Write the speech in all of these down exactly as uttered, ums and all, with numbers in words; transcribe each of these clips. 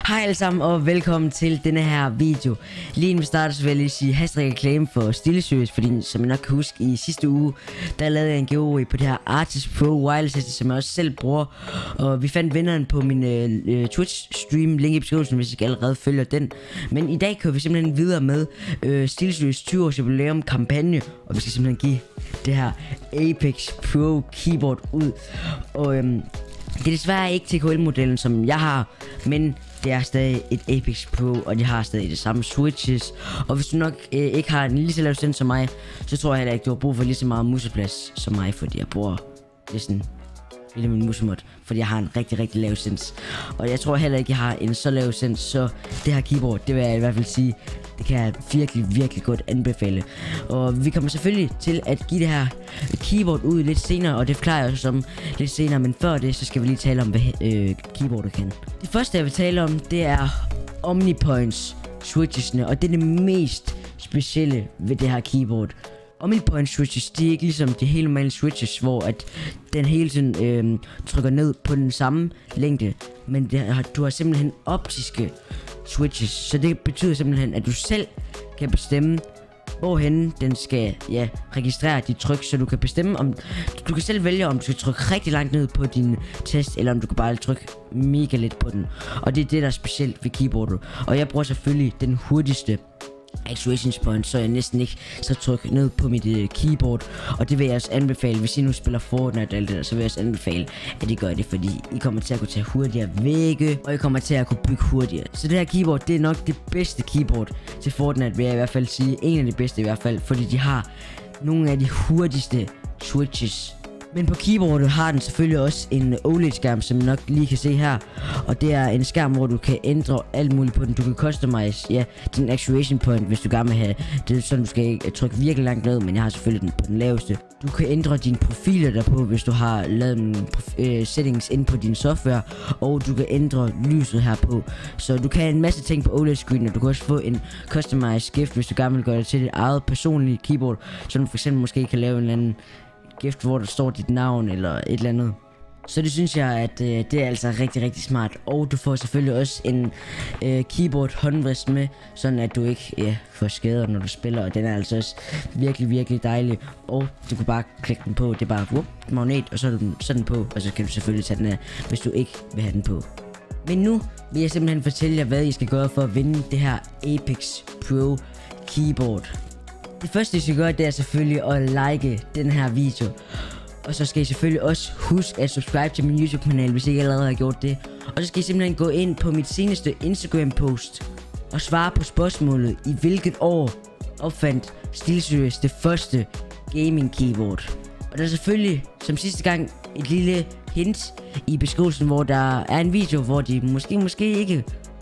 Hej alle sammen og velkommen til denne her video. Lige inden vi starter, så vil jeg lige sige hashtag reklame for SteelSeries, fordi som jeg nok kan huske i sidste uge, der lavede jeg en giveaway på det her Artis Pro Wireless headset, som jeg også selv bruger. Og vi fandt vinderen på min øh, Twitch stream, link i beskrivelsen, hvis I ikke allerede følger den. Men i dag kører vi simpelthen videre med øh, SteelSeries tyve års jubilæum kampagne, og vi skal simpelthen give det her Apex Pro keyboard ud. Og øhm, det er desværre ikke T K L-modellen, som jeg har, men det er stadig et Apex Pro, og de har stadig det samme switches. Og hvis du nok øh, ikke har en lige så lav sens som mig, så tror jeg heller ikke, du har brug for lige så meget museplads som mig, fordi jeg bruger næsten hele min musemod, fordi jeg har en rigtig, rigtig lav sens. Og jeg tror heller ikke, jeg har en så lav sens, så det her keyboard, det vil jeg i hvert fald sige, det kan jeg virkelig, virkelig godt anbefale. Og vi kommer selvfølgelig til at give det her keyboard ud lidt senere, og det forklarer jeg også om lidt senere. Men før det, så skal vi lige tale om, hvad øh, keyboardet kan. Det første, jeg vil tale om, det er Omnipoints switchesne, og det er det mest specielle ved det her keyboard. Omnipoint switches, de er ikke ligesom de helt normale switches, hvor at den hele tiden øh, trykker ned på den samme længde, men det har, du har simpelthen optiske switches, så det betyder simpelthen, at du selv kan bestemme, hvorhen den skal ja, registrere dit tryk, så du kan bestemme om, du kan selv vælge, om du skal trykke rigtig langt ned på din test, eller om du kan bare trykke mega lidt på den. Og det er det, der er specielt ved keyboardet. Og jeg bruger selvfølgelig den hurtigste actuation point, så jeg næsten ikke så tryk ned på mit uh, keyboard. Og det vil jeg også anbefale, hvis I nu spiller Fortnite og alt det der, så vil jeg også anbefale, at I gør det, fordi I kommer til at kunne tage hurtigere vægge, og I kommer til at kunne bygge hurtigere. Så det her keyboard, det er nok det bedste keyboard til Fortnite, vil jeg i hvert fald sige. En af de bedste i hvert fald, fordi de har nogle af de hurtigste switches. Men på keyboardet har den selvfølgelig også en O L E D-skærm, som I nok lige kan se her. Og det er en skærm, hvor du kan ændre alt muligt på den. Du kan customize ja, din actuation point, hvis du gerne vil have. Det er sådan, du skal ikke trykke virkelig langt ned, men jeg har selvfølgelig den på den laveste. Du kan ændre dine profiler derpå, hvis du har lavet en øh, settings ind på din software. Og du kan ændre lyset herpå. Så du kan en masse ting på O L E D-screen, og du kan også få en customized skift, hvis du gerne vil gøre det til dit eget personlige keyboard. Så du for eksempel måske kan lave en eller anden gift, hvor der står dit navn eller et eller andet. Så det synes jeg, at øh, det er altså rigtig, rigtig smart. Og du får selvfølgelig også en øh, keyboard håndvrist med, sådan at du ikke ja, får skader, når du spiller. Og den er altså også virkelig, virkelig dejlig. Og du kan bare klikke den på. Det er bare whoop, magnet, og så er den sådan på. Og så kan du selvfølgelig tage den af, hvis du ikke vil have den på. Men nu vil jeg simpelthen fortælle jer, hvad I skal gøre for at vinde det her Apex Pro keyboard. Det første I skal gøre, det er selvfølgelig at like den her video. Og så skal I selvfølgelig også huske at subscribe til min YouTube kanal, hvis I ikke allerede har gjort det. Og så skal I simpelthen gå ind på mit seneste Instagram post og svare på spørgsmålet: i hvilket år opfandt SteelSeries det første gaming keyboard? Og der er selvfølgelig som sidste gang et lille hint i beskrivelsen, hvor der er en video, hvor de måske måske ikke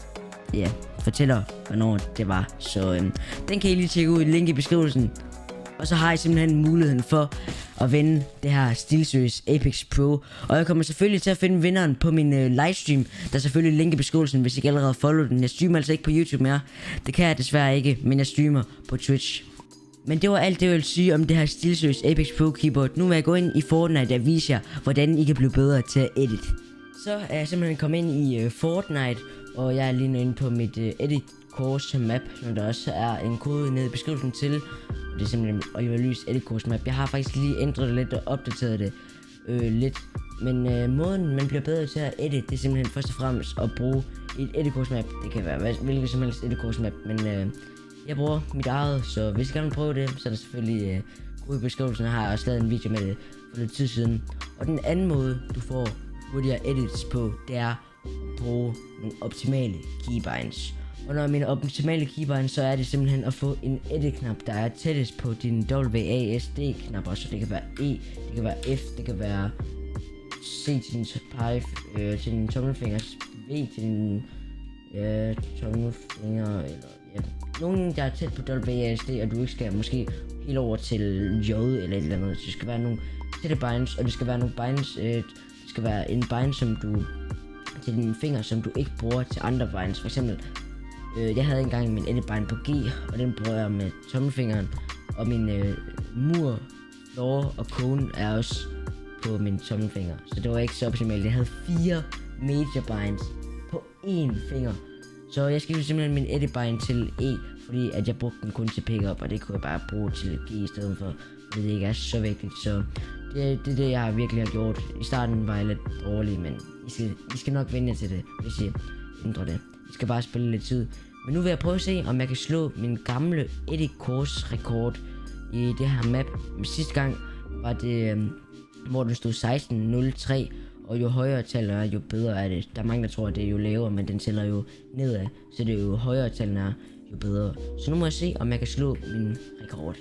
ja, fortæller hvornår det var. Så øhm, den kan I lige tjekke ud i link i beskrivelsen. Og så har I simpelthen muligheden for at vinde det her SteelSeries Apex Pro. Og jeg kommer selvfølgelig til at finde vinderen på min øh, livestream. Der er selvfølgelig link i beskrivelsen, hvis I ikke allerede follower den. Jeg streamer altså ikke på YouTube mere. Det kan jeg desværre ikke, men jeg streamer på Twitch. Men det var alt det, jeg ville sige om det her SteelSeries Apex Pro keyboard. Nu vil jeg gå ind i Fortnite og vise jer, hvordan I kan blive bedre til at edit. Så er jeg simpelthen kommet ind i øh, Fortnite, og jeg er lige nu inde på mit øh, edit course map, som der også er en kode nede i beskrivelsen til. Det er simpelthen Oliver Lys edit course map. Jeg har faktisk lige ændret det lidt og opdateret det øh, lidt. Men øh, måden man bliver bedre til at edit, det er simpelthen først og fremmest at bruge et edit course map. Det kan være hvilket som helst edit course map, men øh, jeg bruger mit eget, så hvis I gerne vil prøve det, så er der selvfølgelig øh, kode i beskrivelsen. Jeg har også lavet en video med det for lidt tid siden. Og den anden måde du får hurtigere edits på, det er at bruge nogle optimale keybinds. Og når jeg mener optimale keybinds, så er det simpelthen at få en edit-knap, der er tættest på din W A S D-knapper. Så det kan være E, det kan være F, det kan være C til din pege, øh, til din tommelfinger, V til din øh, tommelfinger, eller ja, nogen der er tæt på W A S D, og du ikke skal måske helt over til J eller et eller andet. Så det skal være nogle tætte binds, og det skal være nogle binds, øh, det skal være en bind, som du til dine fingre, som du ikke bruger til andre binds. For eksempel Øh, jeg havde engang min editbind på G, og den bruger jeg med tommelfingeren. Og min øh, mur, floor og cone er også på min tommelfinger. Så det var ikke så optimalt. Jeg havde fire major binds på én finger. Så jeg skiftede simpelthen min Edibind til E, fordi at jeg brugte den kun til pickup, og det kunne jeg bare bruge til G i stedet for, fordi det ikke er så vigtigt. Så det er det, det, jeg virkelig har gjort. I starten var jeg lidt dårlig, men I skal, I skal nok vende til det, hvis I ændrer det. I skal bare spille lidt tid. Men nu vil jeg prøve at se, om jeg kan slå min gamle Eddie Kors rekord i det her map. Men sidste gang var det, øhm, hvor den stod seksten nul tre, og jo højere tal er, jo bedre er det. Der er mange, der tror, at det er jo lavere, men den tæller jo nedad, så det er jo højere tal er, jo bedre. Så nu må jeg se, om jeg kan slå min rekord.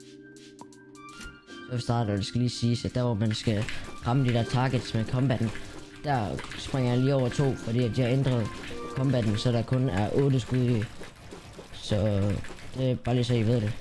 Så vi starter, og det skal lige siges, at der hvor man skal ramme de der targets med combatten, der springer jeg lige over to, fordi at jeg har ændret combatten, så der kun er otte skud i. Så det er bare lige så I ved det.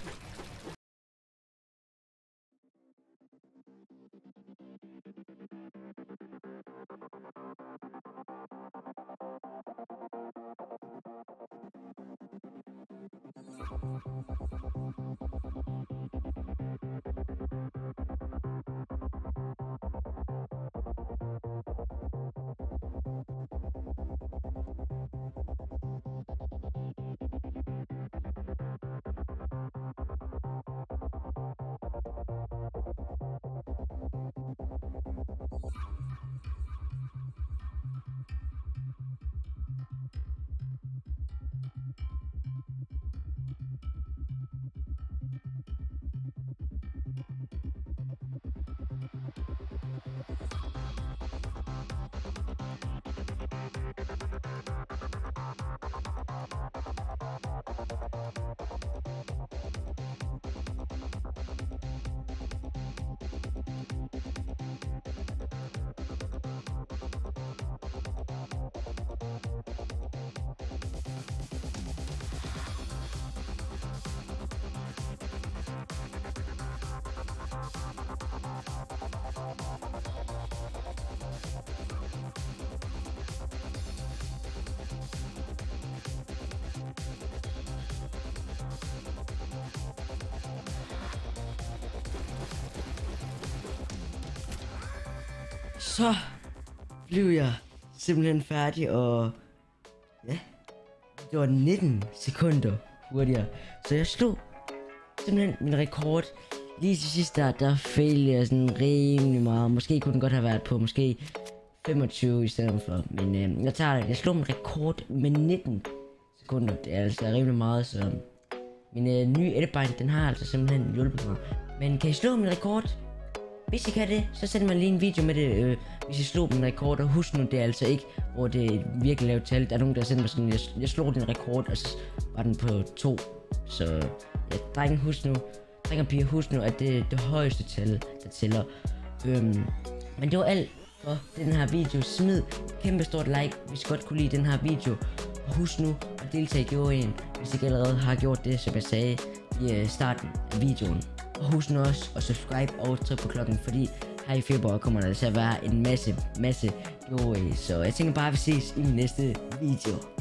Så blev jeg simpelthen færdig, og ja, det var nitten sekunder hurtigere. Så jeg slog simpelthen min rekord. Lige til sidst der, der failede jeg sådan rimelig meget. Måske kunne den godt have været på måske femogtyve i stedet for. Men øh, jeg tager det. Jeg slog min rekord med nitten sekunder. Det er altså rimelig meget, så min øh, nye Edibind, den har altså simpelthen hjulpet mig. Men kan I slå min rekord? Hvis I kan det, så send mig lige en video med det, øh, hvis I slog min rekord. Og husk nu, det er altså ikke, hvor det er et virkelig lavt tal. Der er nogen, der sender mig sådan, jeg, jeg slog din rekord, og så var den på to. Så ja, drenge, husk nu, drenge og piger, husk nu, at det er det højeste tal, der tæller. Øhm, men det var alt for den her video. Smid kæmpe stort like, hvis I godt kunne lide den her video. Og husk nu at deltage i giveawayen, hvis I ikke allerede har gjort det, som jeg sagde i øh, starten af videoen. Og husk nu også at subscribe og tryk på klokken, fordi her i februar kommer der til at være en masse, masse giveaway. Så jeg tænker bare, at vi ses i min næste video.